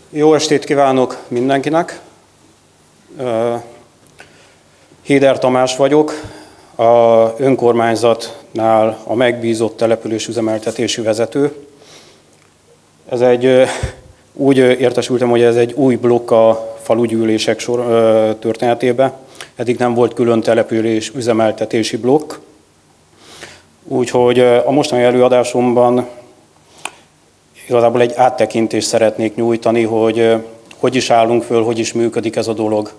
Jó estét kívánok mindenkinek! Héder Tamás vagyok, az önkormányzatnál a megbízott településüzemeltetési vezető. Úgy értesültem, hogy ez egy új blokk a falugyűlések történetében. Eddig nem volt külön településüzemeltetési blokk. Úgyhogy a mostani előadásomban igazából egy áttekintést szeretnék nyújtani, hogy is állunk föl, hogy is működik ez a dolog.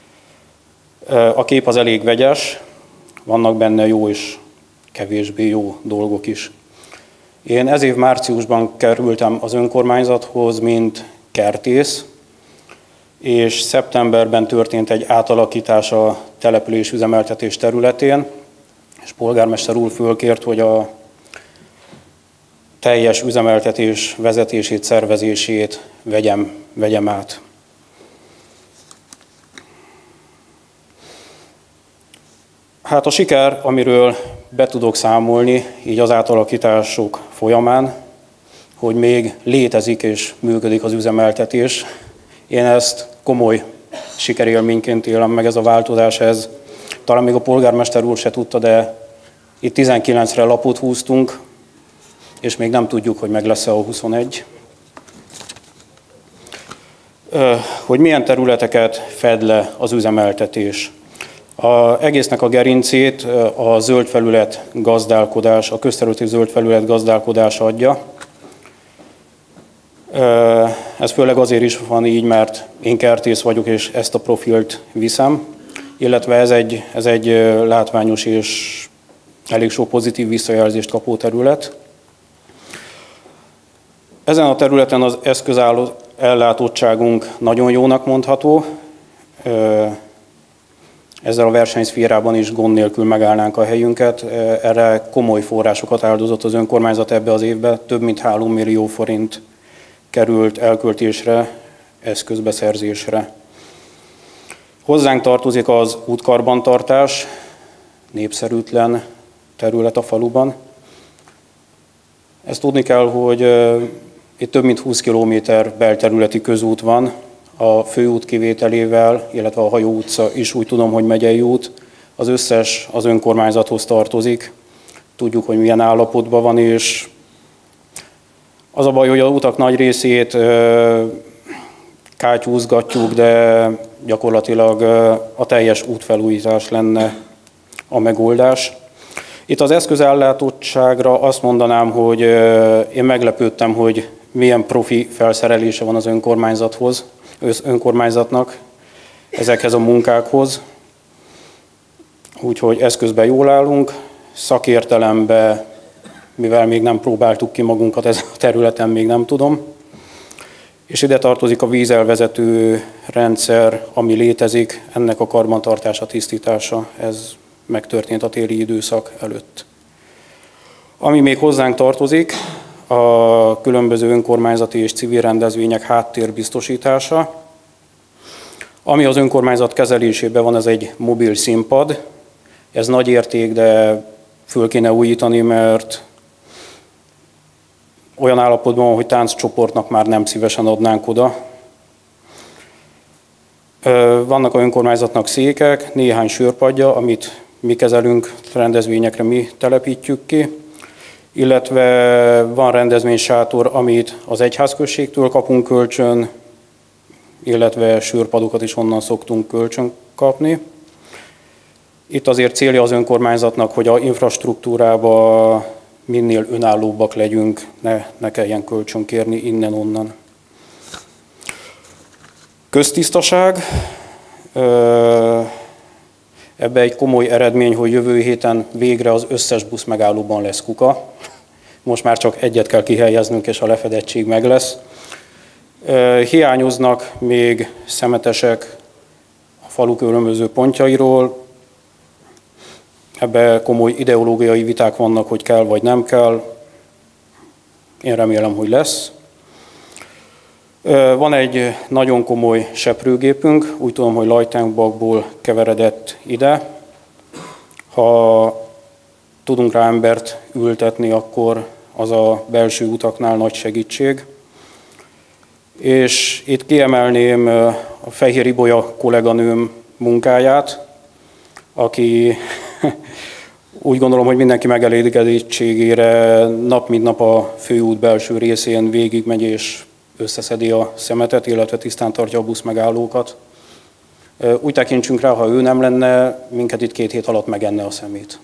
A kép az elég vegyes, vannak benne jó és kevésbé jó dolgok is. Én ez év márciusban kerültem az önkormányzathoz, mint kertész, és szeptemberben történt egy átalakítás a településüzemeltetés területén, és polgármester úr fölkért, hogy a teljes üzemeltetés vezetését, szervezését vegyem át. Hát a siker, amiről be tudok számolni, így az átalakítások folyamán, hogy még létezik és működik az üzemeltetés. Én ezt komoly sikerélményként élem meg, ez a változás, ez talán még a polgármester úr se tudta, de itt 19-re lapot húztunk, és még nem tudjuk, hogy meg lesz-e a 21. Hogy milyen területeket fed le az üzemeltetés. Egésznek a gerincét a zöld felület gazdálkodás, a közterületi zöld felület gazdálkodás adja. Ez főleg azért is van így, mert én kertész vagyok, és ezt a profilt viszem, illetve ez egy látványos és elég sok pozitív visszajelzést kapó terület. Ezen a területen az eszközellátottságunk nagyon jónak mondható. Ezzel a versenyszférában is gond nélkül megállnánk a helyünket. Erre komoly forrásokat áldozott az önkormányzat ebbe az évben. Több mint 3 millió forint került elköltésre, eszközbeszerzésre. Hozzánk tartozik az útkarbantartás, népszerűtlen terület a faluban. Ezt tudni kell, hogy itt több mint 20 kilométer belterületi közút van, a főút kivételével, illetve a Hajó utca is úgy tudom, hogy megyei út. Az összes az önkormányzathoz tartozik. Tudjuk, hogy milyen állapotban van, és az a baj, hogy a utak nagy részét kátyúzgatjuk, de gyakorlatilag a teljes útfelújítás lenne a megoldás. Itt az eszközellátottságra azt mondanám, hogy én meglepődtem, hogy milyen profi felszerelése van az önkormányzatnak ezekhez a munkákhoz. Úgyhogy eszközben jól állunk, szakértelemben, mivel még nem próbáltuk ki magunkat ezen a területen, még nem tudom. És ide tartozik a vízelvezető rendszer, ami létezik, ennek a karbantartása, tisztítása, ez megtörtént a téli időszak előtt. Ami még hozzánk tartozik, a különböző önkormányzati és civil rendezvények háttérbiztosítása. Ami az önkormányzat kezelésében van, ez egy mobil színpad. Ez nagy érték, de föl kéne újítani, mert olyan állapotban van, hogy tánccsoportnak már nem szívesen adnánk oda. Vannak a önkormányzatnak székek, néhány sörpadja, amit mi kezelünk, rendezvényekre mi telepítjük ki, illetve van rendezvénysátor, amit az egyházközségtől kapunk kölcsön, illetve sörpadokat is onnan szoktunk kölcsön kapni. Itt azért célja az önkormányzatnak, hogy a infrastruktúrába minél önállóbbak legyünk, ne kelljen kölcsön kérni innen-onnan. Köztisztaság. Ebbe egy komoly eredmény, hogy jövő héten végre az összes busz megállóban lesz kuka. Most már csak egyet kell kihelyeznünk, és a lefedettség meg lesz. Hiányoznak még szemetesek a falu különböző pontjairól. Ebbe komoly ideológiai viták vannak, hogy kell vagy nem kell. Én remélem, hogy lesz. Van egy nagyon komoly seprőgépünk, úgy tudom, hogy Lajtánkbakból keveredett ide. Ha tudunk rá embert ültetni, akkor az a belső utaknál nagy segítség. És itt kiemelném a Fehér Ibolya kolléganőm munkáját, aki úgy gondolom, hogy mindenki megelégedésére nap mint nap a főút belső részén végigmegy és összeszedi a szemetet, illetve tisztán tartja a buszmegállókat. Úgy tekintsünk rá, ha ő nem lenne, minket itt 2 hét alatt megenne a szemét.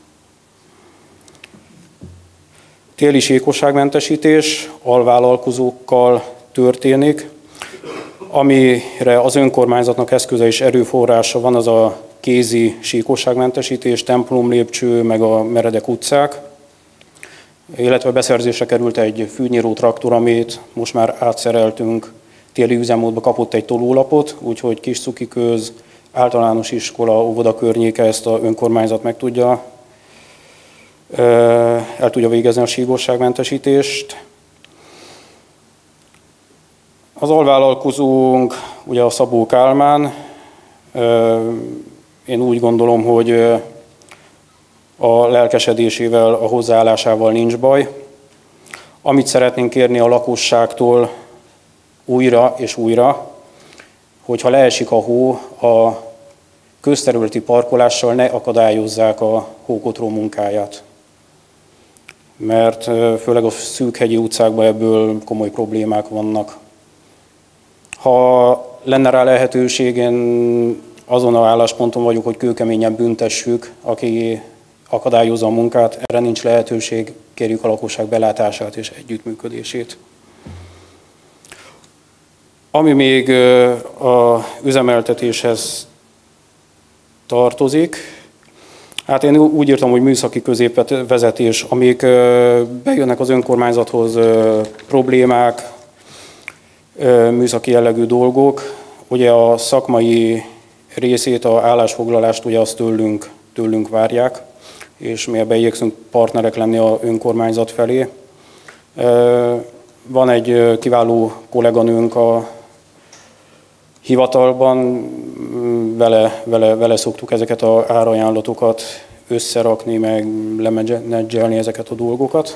Téli síkosságmentesítés alvállalkozókkal történik. Amire az önkormányzatnak eszköze és erőforrása van, az a kézi síkosságmentesítés, templomlépcső, meg a meredek utcák, illetve beszerzésre került egy fűnyíró traktor, amit most már átszereltünk téli üzemmódba, kapott egy tolólapot, úgyhogy Kis Cukiköz, általános iskola, óvoda környéke ezt a önkormányzat meg tudja, el tudja végezni a síkosságmentesítést. Az alvállalkozónk ugye a Szabó Kálmán. Én úgy gondolom, hogy a lelkesedésével, a hozzáállásával nincs baj. Amit szeretnénk kérni a lakosságtól újra és újra, hogyha leesik a hó, a közterületi parkolással ne akadályozzák a hókotró munkáját. Mert főleg a szűkhegyi utcákban ebből komoly problémák vannak. Ha lenne rá lehetőség, én azon a állásponton vagyok, hogy kőkeményen büntessük, aki akadályozza a munkát. Erre nincs lehetőség, kérjük a lakosság belátását és együttműködését. Ami még az üzemeltetéshez tartozik, hát én úgy írtam, hogy műszaki középvezetés, amik bejönnek az önkormányzathoz problémák, műszaki jellegű dolgok. Ugye a szakmai részét, a állásfoglalást ugye azt tőlünk várják, és mi ebben igyekszünk partnerek lenni az önkormányzat felé. Van egy kiváló kolléganőnk a hivatalban, vele szoktuk ezeket az árajánlatokat összerakni, meg lemenedzselni ezeket a dolgokat.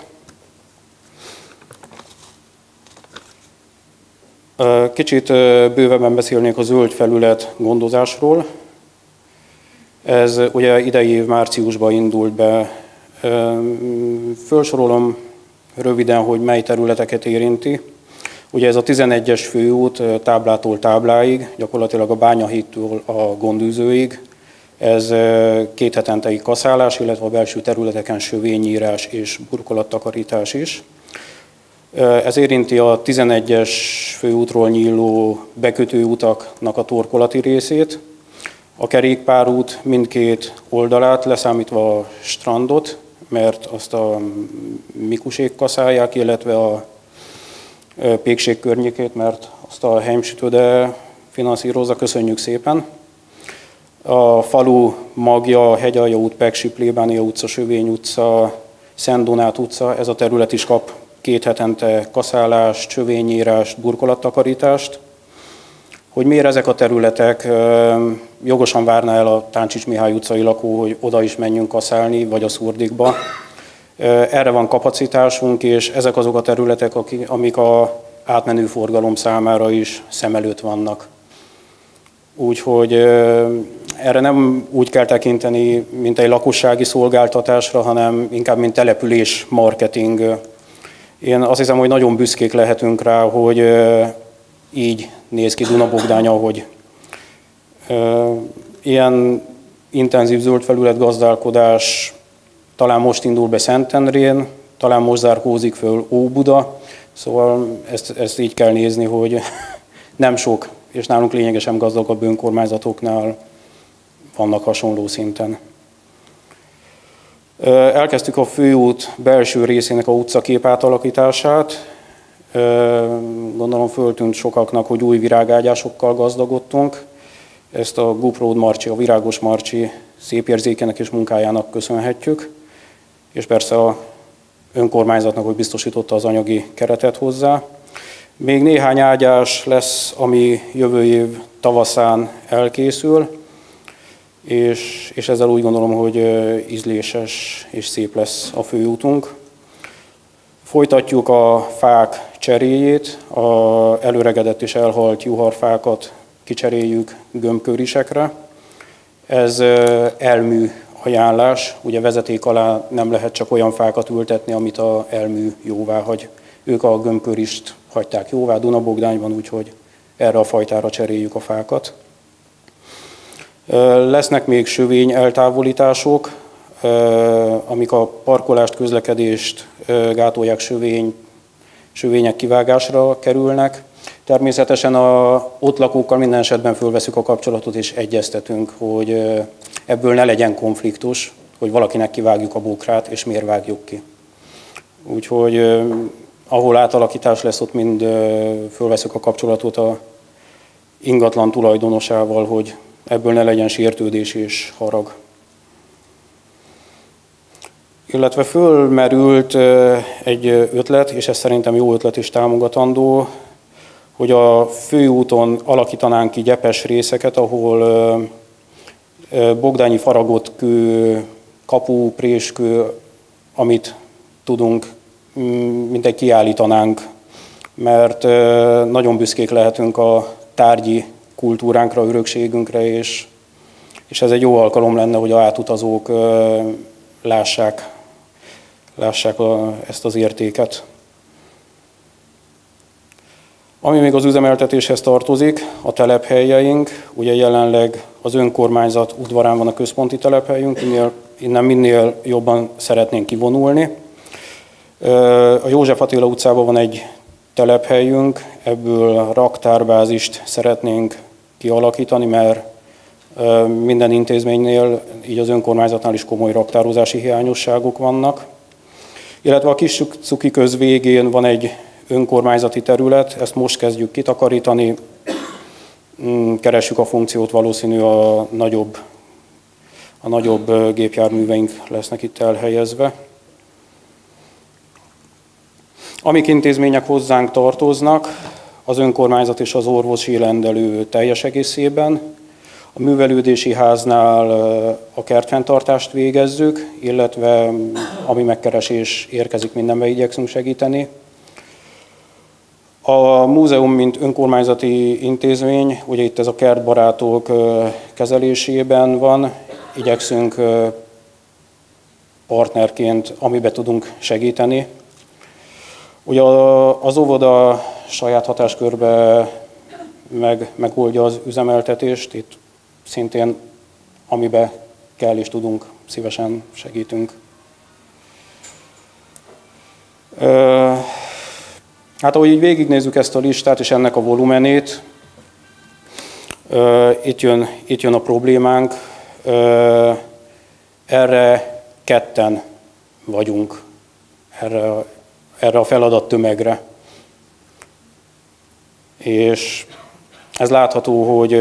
Kicsit bővebben beszélnék a zöld felület gondozásról. Ez ugye idei év márciusban indult be. Fölsorolom röviden, hogy mely területeket érinti. Ugye ez a 11-es főút táblától tábláig, gyakorlatilag a Bányahídtól a Gondűzőig. Ez 2 hetentei kaszálás, illetve a belső területeken sövényírás és burkolattakarítás is. Ez érinti a 11-es főútról nyíló bekötőutaknak a torkolati részét, a kerékpárút mindkét oldalát, leszámítva a strandot, mert azt a mikusék kaszálják, illetve a pékség környékét, mert azt a Heimsütöde finanszírozza, köszönjük szépen. A falu magja, Hegyalja út, Peksi, Plébánia utca, Sövény utca, Szent Donát utca, ez a terület is kap 2 hetente kaszálást, csövényírást, burkolattakarítást. Hogy miért ezek a területek, jogosan várná el a Táncsics Mihály utcai lakó, hogy oda is menjünk kaszálni, vagy a Szurdikba. Erre van kapacitásunk, és ezek azok a területek, amik az átmenő forgalom számára is szem előtt vannak. Úgyhogy erre nem úgy kell tekinteni, mint egy lakossági szolgáltatásra, hanem inkább mint település marketing. Én azt hiszem, hogy nagyon büszkék lehetünk rá, hogy így néz ki Duna-Bogdány, ahogy ilyen intenzív zöldfelület gazdálkodás talán most indul be Szentendrén, talán most zárkózik föl Óbuda, szóval ezt így kell nézni, hogy nem sok, és nálunk lényegesen gazdagabb önkormányzatoknál vannak hasonló szinten. Elkezdtük a főút belső részének a utcakép átalakítását. Gondolom föltűnt sokaknak, hogy új virágágyásokkal gazdagodtunk. Ezt a Guprod Marcsi, a Virágos Marcsi szép érzékének és munkájának köszönhetjük. És persze a önkormányzatnak, hogy biztosította az anyagi keretet hozzá. Még néhány ágyás lesz, ami jövő év tavaszán elkészül, és ezzel úgy gondolom, hogy ízléses és szép lesz a főútunk. Folytatjuk a fák cseréjét, az előregedett és elhalt juharfákat kicseréljük gömbkörisekre. Ez elmű ajánlás, ugye vezeték alá nem lehet csak olyan fákat ültetni, amit az elmű jóvá hagy. Ők a gömbkörist hagyták jóvá Duna-Bogdányban, úgyhogy erre a fajtára cseréljük a fákat. Lesznek még sövény eltávolítások, amik a parkolást, közlekedést gátolják, sövények kivágásra kerülnek. Természetesen ott lakókkal minden esetben fölveszünk a kapcsolatot és egyeztetünk, hogy ebből ne legyen konfliktus, hogy valakinek kivágjuk a bokrát, és miért vágjuk ki. Úgyhogy ahol átalakítás lesz, ott mind fölveszünk a kapcsolatot a ingatlan tulajdonosával, hogy ebből ne legyen sértődés és harag. Illetve fölmerült egy ötlet, és ez szerintem jó ötlet és támogatandó, hogy a főúton alakítanánk ki gyepes részeket, ahol bogdányi faragott kő, kapu, préskő, amit tudunk, mindegy kiállítanánk, mert nagyon büszkék lehetünk a tárgyi kultúránkra, örökségünkre, és ez egy jó alkalom lenne, hogy az átutazók lássák ezt az értéket. Ami még az üzemeltetéshez tartozik, a telephelyeink, ugye jelenleg az önkormányzat udvarán van a központi telephelyünk, innen minél jobban szeretnénk kivonulni. A József Attila utcában van egy telephelyünk, ebből raktárbázist szeretnénk kialakítani, mert minden intézménynél, így az önkormányzatnál is komoly raktározási hiányosságok vannak. Illetve a Kis Cuki köz végén van egy önkormányzati terület, ezt most kezdjük kitakarítani, keressük a funkciót, valószínű a nagyobb gépjárműveink lesznek itt elhelyezve. Amik intézmények hozzánk tartoznak, az önkormányzat és az orvosi rendelő teljes egészében. A művelődési háznál a kertfenntartást végezzük, illetve ami megkeresés érkezik, mindenben igyekszünk segíteni. A múzeum, mint önkormányzati intézmény, ugye itt ez a kertbarátok kezelésében van, igyekszünk partnerként, amiben tudunk segíteni. Ugye az óvoda saját hatáskörbe megoldja az üzemeltetést, itt szintén amiben kell és tudunk, szívesen segítünk. Hát ahogy így végignézzük ezt a listát és ennek a volumenét, itt jön a problémánk, erre ketten vagyunk, erre a feladattömegre. És ez látható, hogy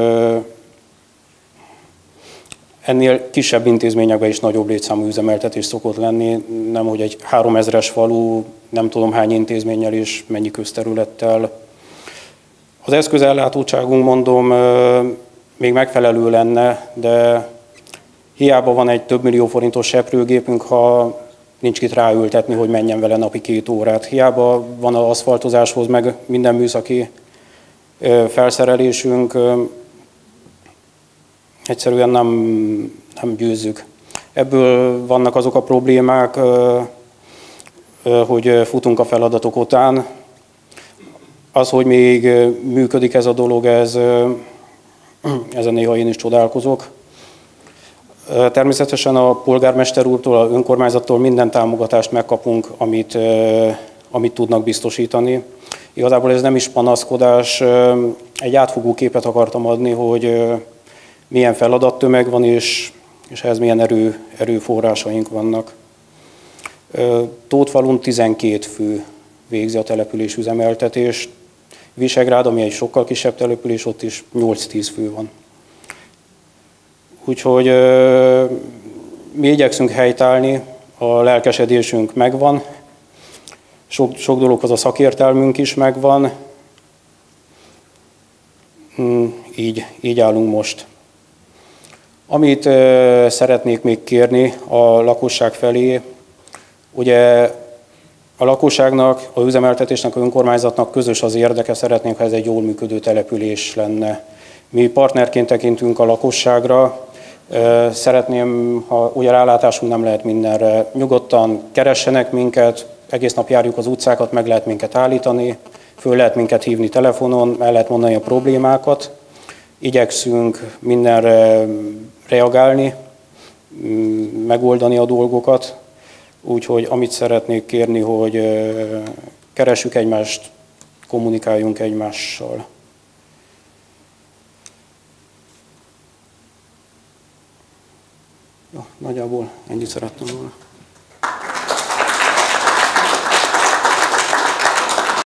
ennél kisebb intézményekben is nagyobb létszámú üzemeltetés szokott lenni, nemhogy egy 3000-es falu, nem tudom hány intézménnyel és mennyi közterülettel. Az eszközellátottságunk, mondom, még megfelelő lenne, de hiába van egy több millió forintos seprőgépünk, ha nincs kit ráültetni, hogy menjen vele napi 2 órát. Hiába van az aszfaltozáshoz meg minden műszaki felszerelésünk, egyszerűen nem győzzük. Ebből vannak azok a problémák, hogy futunk a feladatok után. Az, hogy még működik ez a dolog, ezen néha én is csodálkozok. Természetesen a polgármester úrtól, az önkormányzattól minden támogatást megkapunk, amit tudnak biztosítani. Igazából ez nem is panaszkodás, egy átfogó képet akartam adni, hogy milyen feladattömeg van, és ehhez milyen erőforrásaink vannak. Tótfalun 12 fő végzi a település üzemeltetést. Visegrád, ami egy sokkal kisebb település, ott is 8-10 fő van. Úgyhogy mi igyekszünk helytállni, a lelkesedésünk megvan, sok dologhoz a szakértelmünk is megvan, így állunk most. Amit szeretnék még kérni a lakosság felé, ugye A lakosságnak, a üzemeltetésnek, a önkormányzatnak közös az érdeke, szeretnénk, ha ez egy jól működő település lenne. Mi partnerként tekintünk a lakosságra, szeretném, ha ugye rálátásunk nem lehet mindenre, nyugodtan keressenek minket, egész nap járjuk az utcákat, meg lehet minket állítani, föl lehet minket hívni telefonon, el lehet mondani a problémákat. Igyekszünk mindenre reagálni, megoldani a dolgokat. Úgyhogy amit szeretnék kérni, hogy keressük egymást, kommunikáljunk egymással. Jó, nagyjából ennyit szerettem volna.